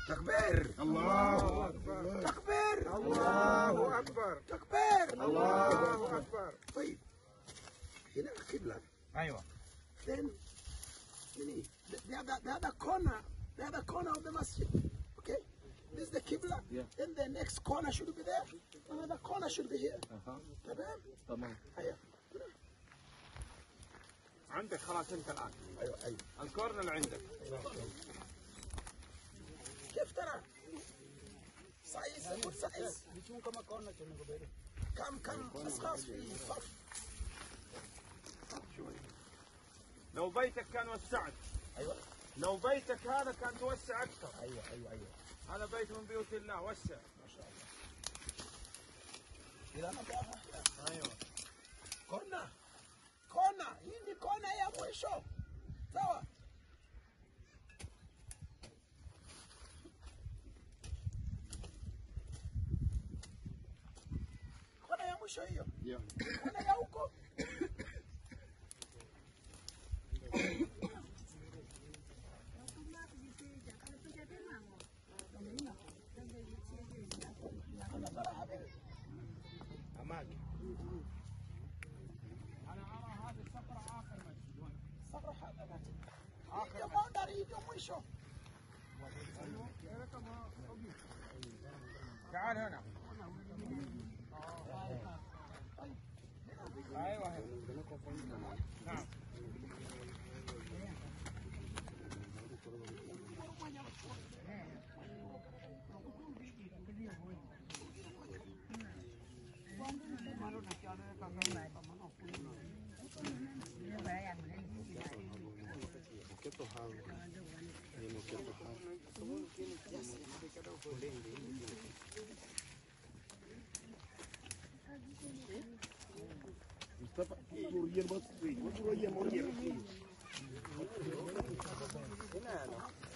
تكبير. الله أكبر. تكبير. الله أكبر. تكبير. الله أكبر. طيب هنا القبلة. أيوة. Then the other corner of the masjid. Okay? This is the Qibla. Yeah. Then the next corner should be there. Another corner should be here. تمام؟ تمام. ايوه. عندك خلاص أنت الآن. ايوه. الكورنر عندك. كيف ترى؟ سايز good size. كم أشخاص في الصف؟ لو بيتك كان وسعت. ايوه. لو بيتك هذا كان توسع أكثر. ايوه. هذا بيت من بيوت الله وسع. ما شاء الله. إذا نظافة. أيوة. Kona. Hii ni kona ya mwisho. Sawa? Kona ya mwisho hiyo. Yeah. Kona ya huko. أماكن. أنا أرى هذه الصخرة آخر مسجد هنا. صخرة هذا مسجد. Ndio boundary ndio mwisho. تعال هنا. أيوة هنا. نعم. Mustafa, Muriel, what's the